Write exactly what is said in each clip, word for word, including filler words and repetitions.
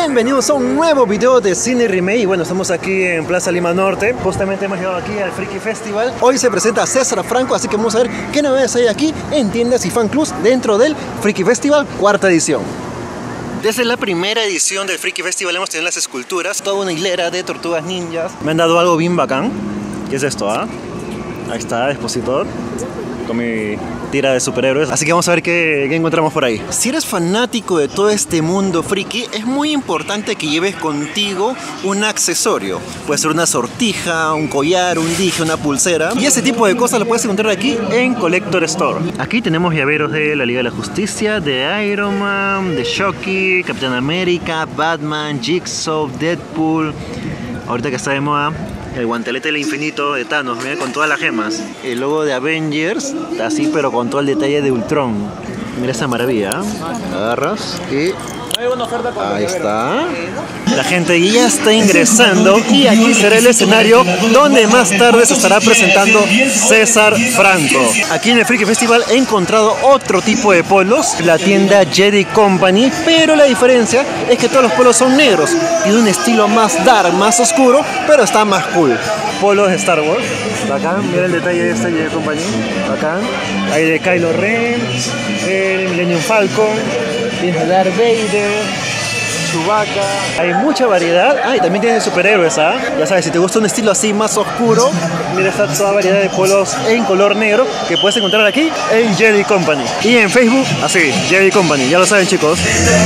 Bienvenidos a un nuevo video de Cine Remake. Y bueno, estamos aquí en Plaza Lima Norte. Justamente hemos llegado aquí al Freaky Festival. Hoy se presenta César Franco, así que vamos a ver qué novedades hay aquí en tiendas y fan clubs dentro del Freaky Festival, cuarta edición. Desde la primera edición del Freaky Festival hemos tenido las esculturas, toda una hilera de tortugas ninjas. Me han dado algo bien bacán. ¿Qué es esto, ah? Ahí está, expositor con mi tira de superhéroes. Así que vamos a ver qué, qué encontramos por ahí. Si eres fanático de todo este mundo friki, es muy importante que lleves contigo un accesorio. Puede ser una sortija, un collar, un dije, una pulsera. Y ese tipo de cosas lo puedes encontrar aquí en Collector Store. Aquí tenemos llaveros de la Liga de la Justicia, de Iron Man, de Shocky, Capitán América, Batman, Jigsaw, Deadpool. Ahorita que está de moda el guantelete del infinito de Thanos, mira, con todas las gemas. El logo de Avengers, así pero con todo el detalle de Ultron. Mira esa maravilla. Agarras y ahí está. La gente ya está ingresando y aquí será el escenario donde más tarde se estará presentando César Franco. Aquí en el Freaky Festival he encontrado otro tipo de polos, la tienda Jedi Company, pero la diferencia es que todos los polos son negros y de un estilo más dark, más oscuro, pero está más cool. Polos de Star Wars, bacán, mira el detalle de esta Jedi Company, bacán. Hay de Kylo Ren, el Millennium Falcon, tiene Darth Vader, Chewbacca. Hay mucha variedad. Ah, y también tiene superhéroes, ¿ah? Ya sabes, si te gusta un estilo así más oscuro, mira, está toda variedad de polos en color negro que puedes encontrar aquí en Jedi Company. Y en Facebook, así, Jedi Company, ya lo saben, chicos.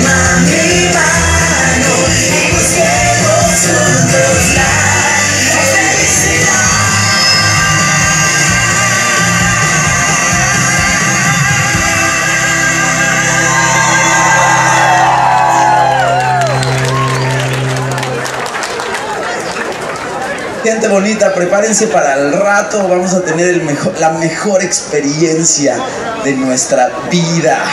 Gente bonita, prepárense para el rato, vamos a tener el mejor, la mejor experiencia de nuestra vida.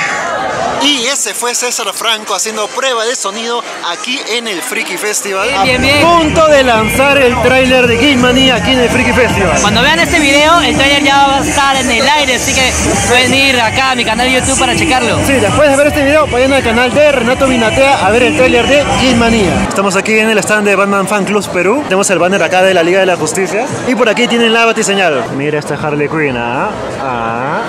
Y ese fue César Franco haciendo prueba de sonido aquí en el Freaky Festival. Bien, bien. A punto de lanzar el tráiler de Gizmania aquí en el Freaky Festival. Cuando vean este video, el tráiler ya va a estar en el aire, así que pueden ir acá a mi canal de YouTube para checarlo. Sí, después de ver este video, vayan al canal de Renato Minatea a ver el tráiler de Gizmania. Estamos aquí en el stand de Batman Fan Club Perú. Tenemos el banner acá de la Liga de la Justicia. Y por aquí tienen la batiseñal. Mira esta Harley Quinn, ah, ah.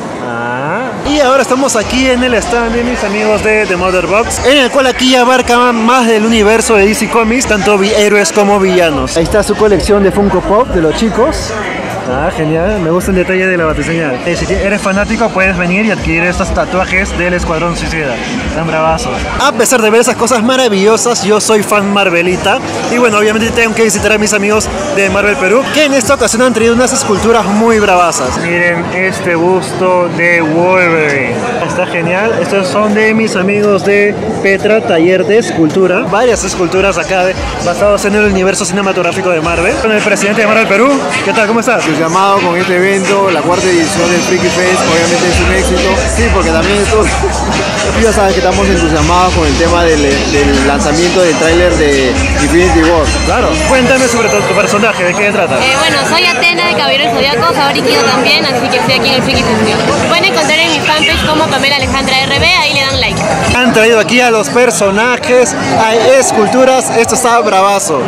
Ah. Y ahora estamos aquí en el stand de mis amigos de The Mother Box, en el cual aquí abarca más del universo de D C Comics, tanto héroes como villanos. Ahí está su colección de Funko Pop de los chicos. Ah, genial, me gusta el detalle de la batiseñal. Eh, si eres fanático puedes venir y adquirir estos tatuajes del Escuadrón Suicida. Están bravazos. A pesar de ver esas cosas maravillosas, yo soy fan Marvelita. Y bueno, obviamente tengo que visitar a mis amigos de Marvel Perú, que en esta ocasión han traído unas esculturas muy bravazas. Miren este busto de Wolverine. Está genial. Estos son de mis amigos de Petra, taller de escultura. Varias esculturas acá de, basadas en el universo cinematográfico de Marvel. Con el presidente de Marvel Perú. ¿Qué tal? ¿Cómo estás? Llamado con este evento, la cuarta edición del Freaky Fest, obviamente es un éxito. Sí, porque también esto, ya sabes que estamos entusiasmados con el tema del, del lanzamiento del tráiler de Infinity War. Claro, cuéntame sobre tu, tu personaje, ¿de qué trata? Eh, bueno, soy Atena de Caballero del Zodiaco, favoriquito también, así que estoy aquí en el Freaky Festival. Pueden encontrar en mi fanpage como Pamela Alejandra R B, ahí le dan like. Han traído aquí a los personajes, hay esculturas, esto está bravazo.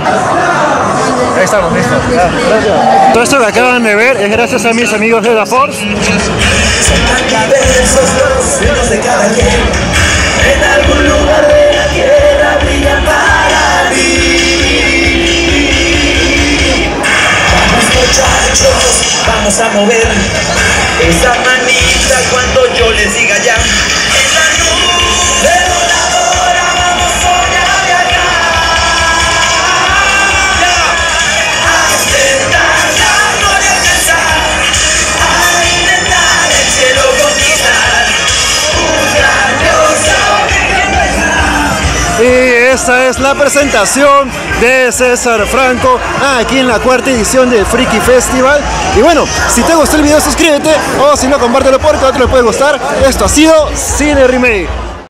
Ahí estamos, listo. Ah, gracias. Todo esto que acaban de ver es gracias a mis amigos de la Force. En algún lugar de la tierra brilla para mí. Vamos muchachos, vamos a mover esa manita cuando yo les diga ya. En la nube voladora vamos hoy a viajar. A intentar la gloria alcanzar, a intentar el cielo conquistar. Un grandioso. Y esta es la presentación de César Franco aquí en la cuarta edición del Freaky Festival. Y bueno, si te gustó el video suscríbete, o si no compártelo porque a otro le puede gustar. Esto ha sido Cine Remake.